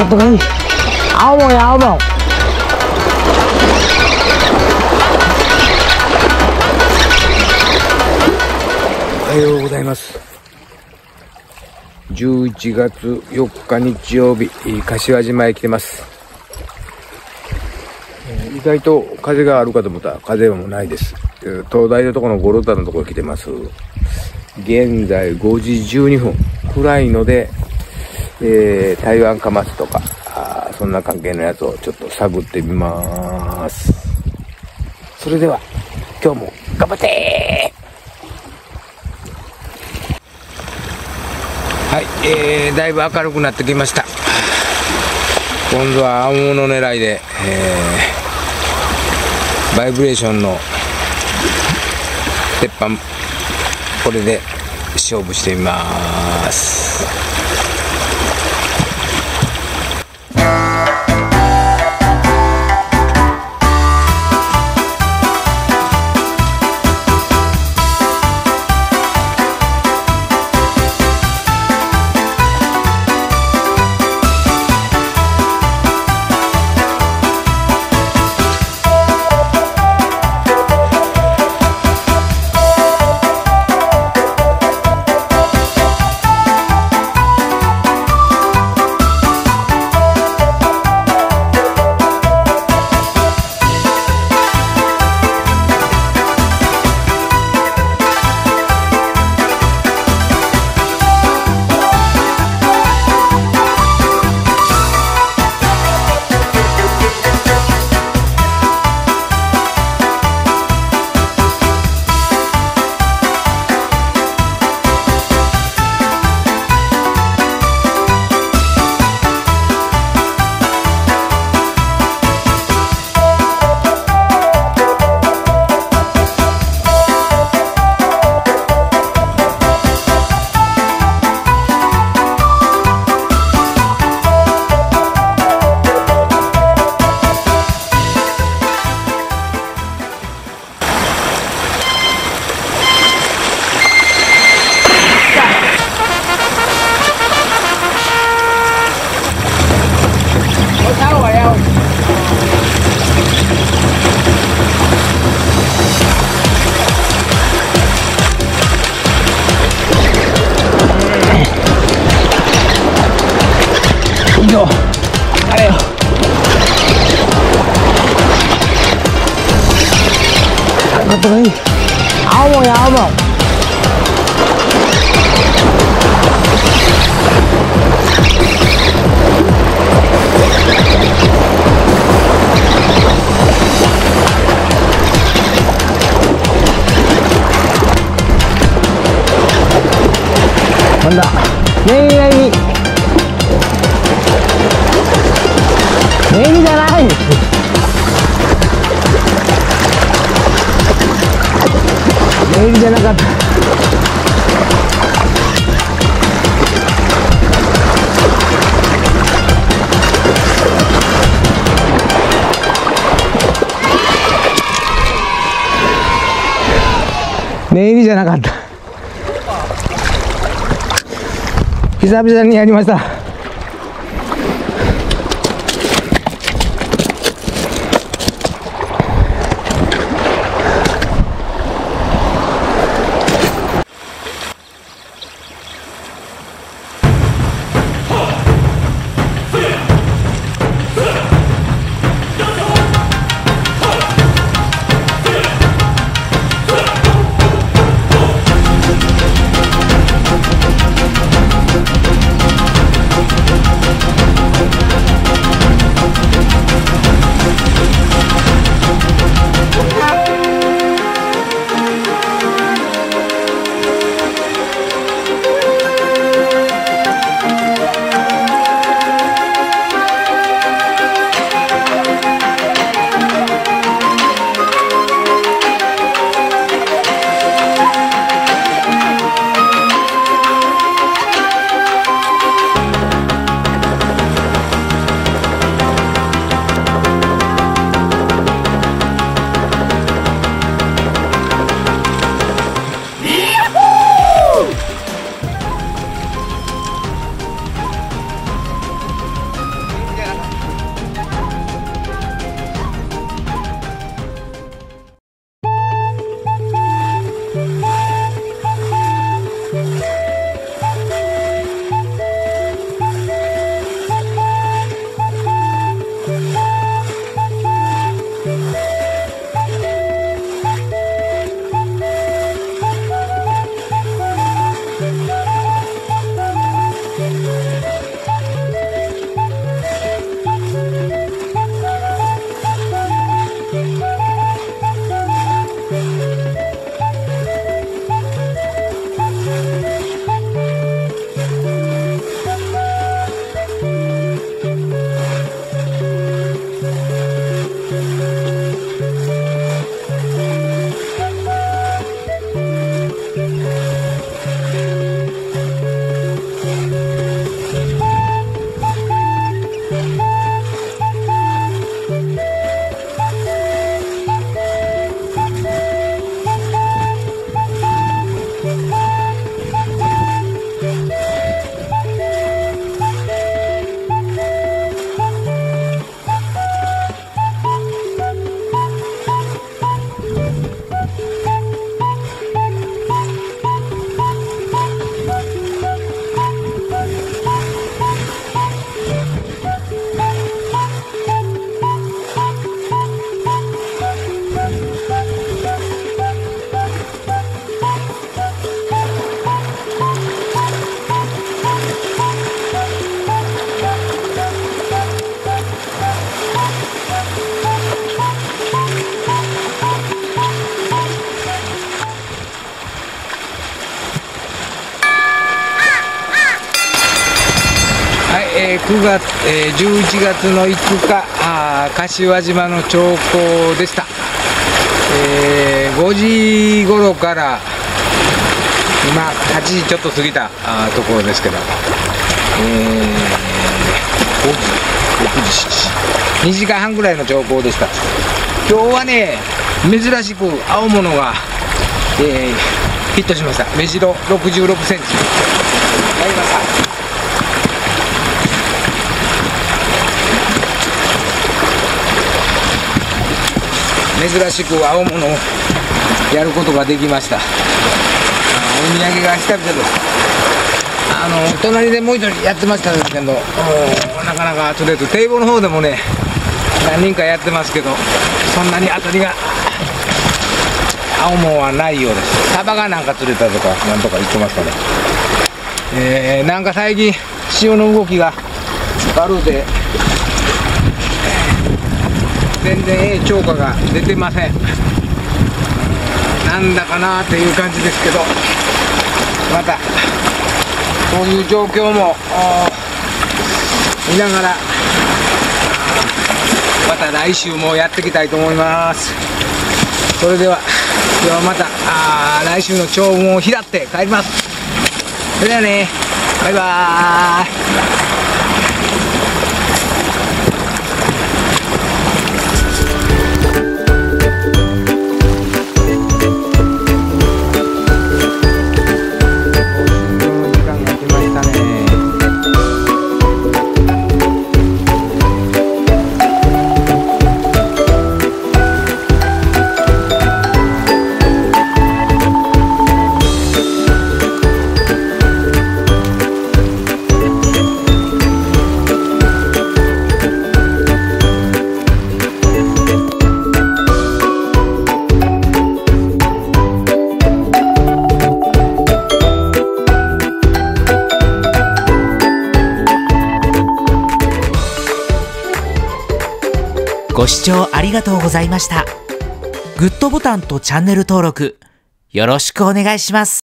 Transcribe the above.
ことがいい。青もんや青もん。 おはようございます。11月4日日曜日、柏島へ来てます。意外と風があるかと思ったら風もないです。灯台のところのゴロタのところ来てます。現在5時12分暗いので、台湾カマスとかそんな関係のやつをちょっと探ってみます。それでは今日も頑張ってはい、だいぶ明るくなってきました。今度は青物狙いで、バイブレーションの鉄板これで勝負してみます。あれよ。あことがいい。青もんや青もん。なんだ。恋愛に。ネギじゃない。ネギじゃなかった。ネギじゃなかった。久々にやりました。 9月、11月の5日、柏島の兆候でした。5時頃から今8時ちょっと過ぎたところですけど、5時、6時、7時、2時間半ぐらいの兆候でした。今日はね、珍しく青物が、ヒットしました。目白66センチ。やりました。珍しく青物をやることができました。お土産が久々です。隣でもう一人やってましたけど、なかなか釣れず、堤防の方でもね、何人かやってますけど、そんなに当たりが青物はないようです。サバがなんか釣れたとか、なんとか言ってますかね。なんか最近、潮の動きが悪で、全然超過が出てません。なんだかなっていう感じですけど、またこういう状況も見ながら、また来週もやっていきたいと思います。それでは今日はまた来週の長雲を拾って帰ります。それではね、バイバーイ。 ご視聴ありがとうございました。グッドボタンとチャンネル登録よろしくお願いします。